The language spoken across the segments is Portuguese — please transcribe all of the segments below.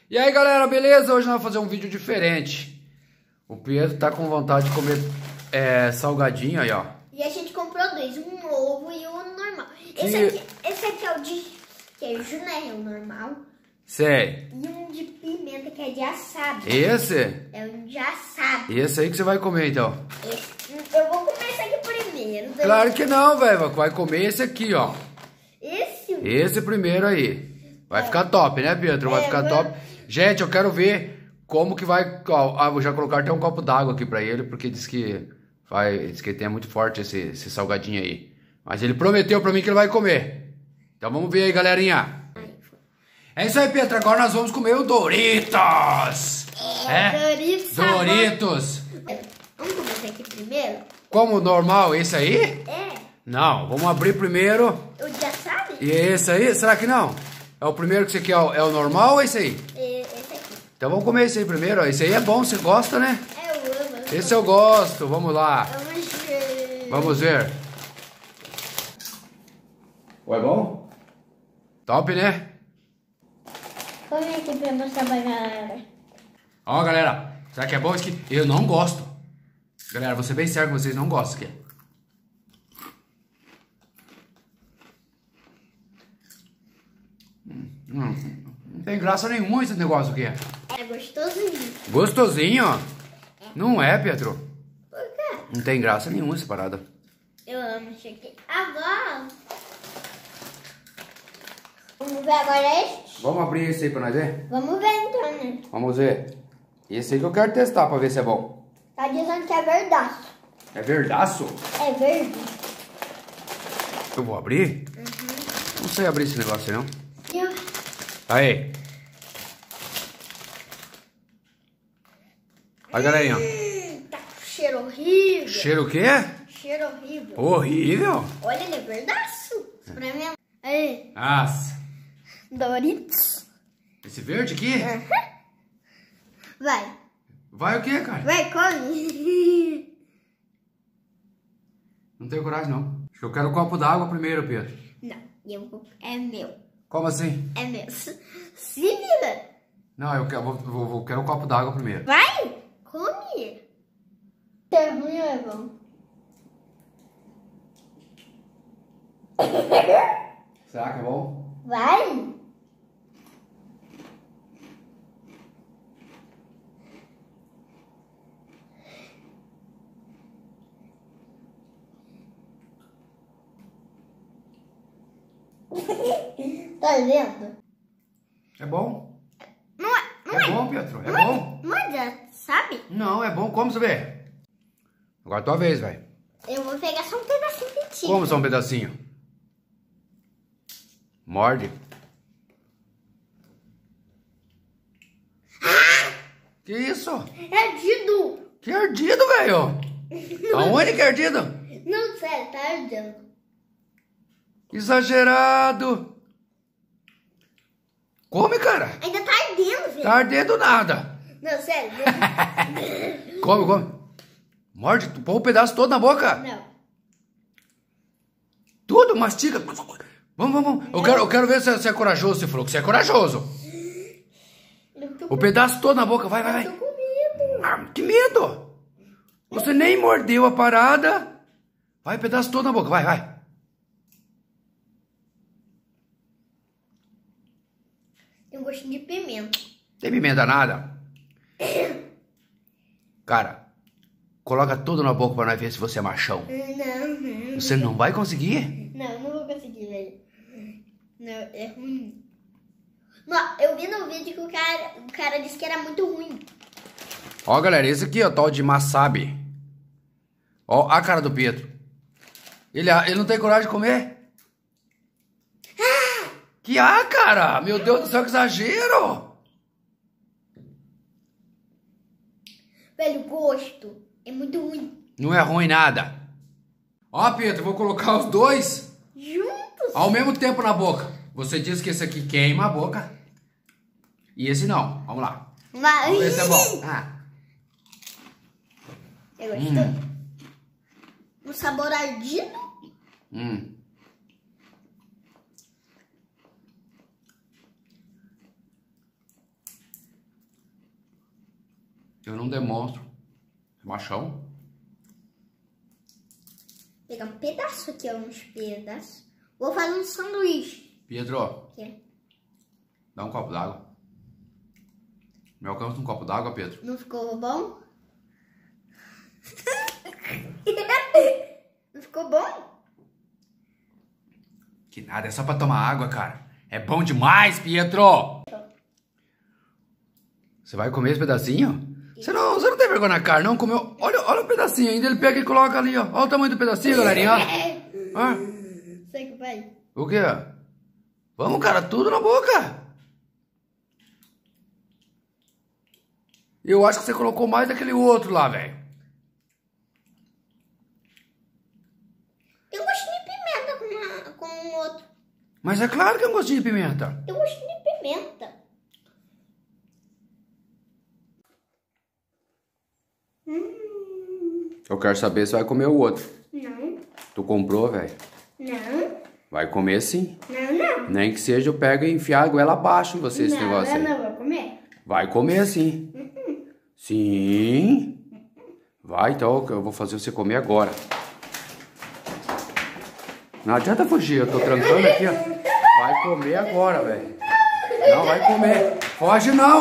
E aí galera, beleza? Hoje nós vamos fazer um vídeo diferente. O Pedro tá com vontade de comer salgadinho aí, ó. E a gente comprou dois, um novo e um normal. Esse aqui é o de queijo, né? É o normal. Sei. E um de pimenta que é de assado. Esse? É um de assado. Esse aí que você vai comer então. Eu vou comer esse aqui primeiro. Claro que não, velho. Vai comer esse aqui, ó. Esse primeiro aí. Vai ficar top, né, Pedro? Vai ficar top. Gente, eu quero ver como que vai... Ó, vou já colocar até um copo d'água aqui pra ele, porque diz que tem muito forte esse salgadinho aí. Mas ele prometeu pra mim que ele vai comer. Então vamos ver aí, galerinha. É isso aí, Pedro. Agora nós vamos comer o Doritos. Doritos. Vamos começar aqui primeiro? Como normal, esse aí? É. Não, vamos abrir primeiro. O de assado? E esse aí? Será que não? É o primeiro que você quer? É o normal ou esse aí? Esse aqui. Então vamos comer esse aí primeiro. Ó. Esse aí é bom, você gosta, né? Eu amo. Esse eu gosto. Vamos lá. Vamos ver. Vamos ver. É bom? Top, né? Come aqui pra mostrar pra galera. Ó, galera. Será que é bom isso aqui? Eu não gosto. Galera, vou ser bem sério que vocês não gostam aqui. Não tem graça nenhuma esse negócio aqui. É gostosinho. Gostosinho? Não é, Pedro? Por quê? Não tem graça nenhuma essa parada. Eu amo isso aqui. Agora... Vamos ver agora este? Vamos abrir esse aí pra nós ver? Vamos ver então, né? Vamos ver. Esse aí que eu quero testar pra ver se é bom. Tá dizendo que é verdaço. É verdaço? É verde. Eu vou abrir? Não sei abrir esse negócio aí, não. Eu... Aí. Aí, galerinha. Tá com cheiro horrível. Cheiro o quê? Cheiro horrível. Horrível? Olha, ele é verdaço. Pra mim. Aí. Nossa. Doritos. Esse verde aqui? Vai. Vai o quê, cara? Vai, come. Não tenho coragem, não. Acho que eu quero um copo d'água primeiro, Pedro. Não, é meu. Como assim? É meu. Se vira. Não, eu quero um copo d'água primeiro. Vai, come. É ruim ou é bom? Será que é bom? Vai. Tá vendo? É bom? Não é. É bom, Pedro. É bom. Não é, sabe? Não, é bom. Como você vê? Agora é tua vez, velho. Eu vou pegar só um pedacinho de ti. Como só um pedacinho? Morde. Que isso? É ardido. Que ardido, velho. Aonde que é ardido? Não, sério, tá ardindo. Exagerado. Come, cara. Ainda tá ardendo, velho. Tá ardendo nada. Não, sério. Come. Morde, põe um pedaço todo na boca. Não. Tudo, mastiga. Vamos. Eu quero ver se você é corajoso. Você falou que você é corajoso. O pedaço todo na boca. Vai. Eu tô com medo. Que medo. Você nem mordeu a parada. Vai, pedaço todo na boca. Vai. Tem um gostinho de pimenta. Tem pimenta nada. Cara, coloca tudo na boca pra nós ver se você é machão. Não. Você não vai conseguir? Não vou conseguir, velho. Não, é ruim. Não, eu vi no vídeo que o cara disse que era muito ruim. Ó, galera, esse aqui, ó, tal de Masabi. Ó, a cara do Pedro. Ele não tem coragem de comer? Que cara? Meu Deus do céu, que exagero! Velho, o gosto é muito ruim. Não é ruim nada. Ó, Pedro, vou colocar os dois Juntos? ao mesmo tempo na boca. Você disse que esse aqui queima a boca. E esse não. Vamos lá. Mas... Esse é bom. Você gostou? Um sabor ardido? Eu não demonstro. Machão. Vou pegar um pedaço aqui, ó, uns pedaços. Vou fazer um sanduíche. Pedro, Quê? dá um copo d'água. Me alcança um copo d'água, Pedro. Não ficou bom? Não ficou bom? Que nada, é só pra tomar água, cara. É bom demais, Pedro. Você vai comer esse pedacinho? Você não tem vergonha na cara, não? Comeu. Olha o pedacinho ainda. Ele pega e coloca ali, ó. Olha o tamanho do pedacinho, galerinha. Ah, Sei que vai. o quê? Vamos, cara, tudo na boca. Eu acho que você colocou mais daquele outro lá, velho. Eu gosto de pimenta com o outro. Mas é claro que é um gostinho de pimenta. Eu gosto de pimenta. Eu quero saber se vai comer o outro. Não. Tu comprou, velho? Não. Vai comer sim. Não. Nem que seja eu pego e enfiar a goela abaixo em você, esse negócio aí. Eu não vou comer. Vai comer sim. Sim. Vai, então eu vou fazer você comer agora. Não adianta fugir, eu tô trancando aqui, ó. Vai comer agora, velho. Não, vai comer. Foge não.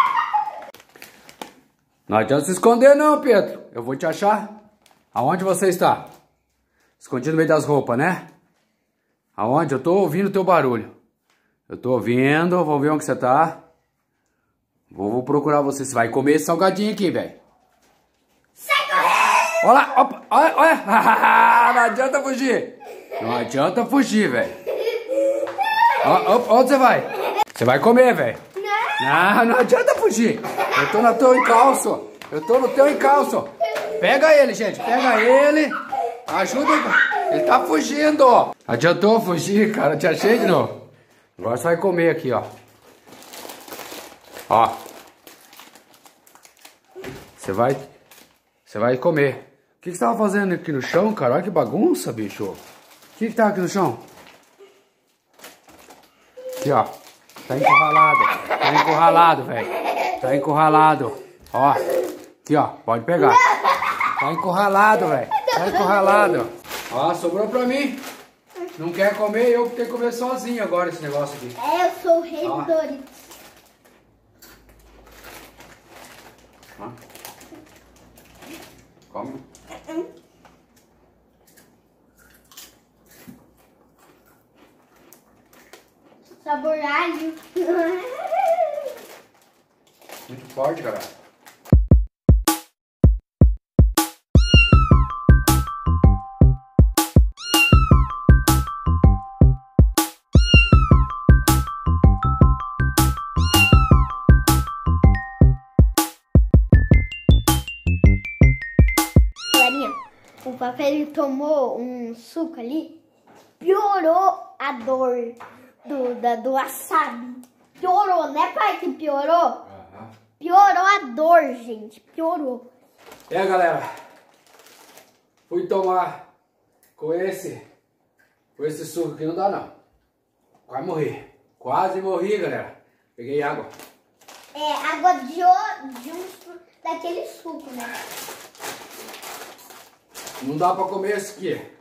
Não adianta se esconder não, Pedro. Eu vou te achar. Aonde você está? Escondido no meio das roupas, né? Aonde? Eu tô ouvindo o teu barulho. Eu tô ouvindo, vou ver onde você tá. Vou procurar você. Você vai comer esse salgadinho aqui, velho. Sai correndo! Olha lá, opa, olha. Não adianta fugir. Não adianta fugir, velho. Onde você vai? Você vai comer, velho. Não adianta fugir. Eu tô no teu encalço. Eu tô no teu encalço. Pega ele, gente. Pega ele. Ajuda. Ele tá fugindo. Adiantou fugir, cara. Eu te achei de novo. Agora você vai comer aqui, ó. Ó. Você vai comer. O que você tava fazendo aqui no chão, cara? Olha que bagunça, bicho. O que tava aqui no chão? Aqui, ó. Tá encurralado. Tá encurralado, velho. Tá encurralado. Ó. Aqui, ó. Pode pegar. Tá encurralado, velho. Tá encurralado. Ó, sobrou pra mim. Não quer comer, eu tenho que comer sozinho agora esse negócio aqui. É, eu sou o rei do Doritos. Ó. Come. Sabor alho. Muito forte, cara. O papai ele tomou um suco ali, piorou a dor do wasabi. Piorou, né, pai? Que piorou? Piorou a dor, gente. Piorou. É, galera. Fui tomar com esse suco aqui, não dá não. Quase morri. Quase morri, galera. Peguei água. É, água daquele suco, né? Não dá pra comer esse aqui.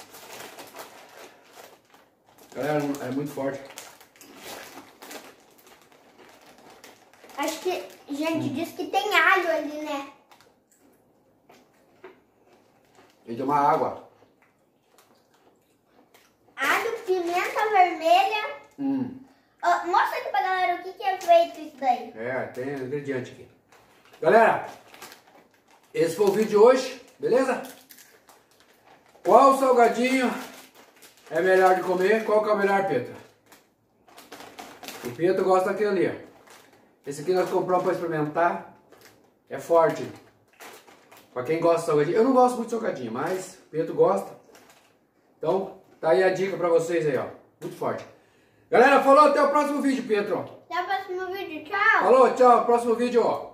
Galera, é muito forte. Acho que a gente disse que tem alho ali, né? Tem que tomar água. Alho, pimenta vermelha. Mostra aqui pra galera o que é feito isso daí. É, tem ingrediente aqui. Galera, esse foi o vídeo de hoje, beleza? Qual salgadinho é melhor de comer? Qual que é o melhor, Pedro? O Pedro gosta daquele ali, ó. Esse aqui nós compramos para experimentar. É forte. Para quem gosta de salgadinho. Eu não gosto muito de salgadinho, mas o Pedro gosta. Então, tá aí a dica para vocês aí, ó. Muito forte. Galera, falou, até o próximo vídeo, Pedro. Até o próximo vídeo, tchau. Falou, tchau, próximo vídeo, ó.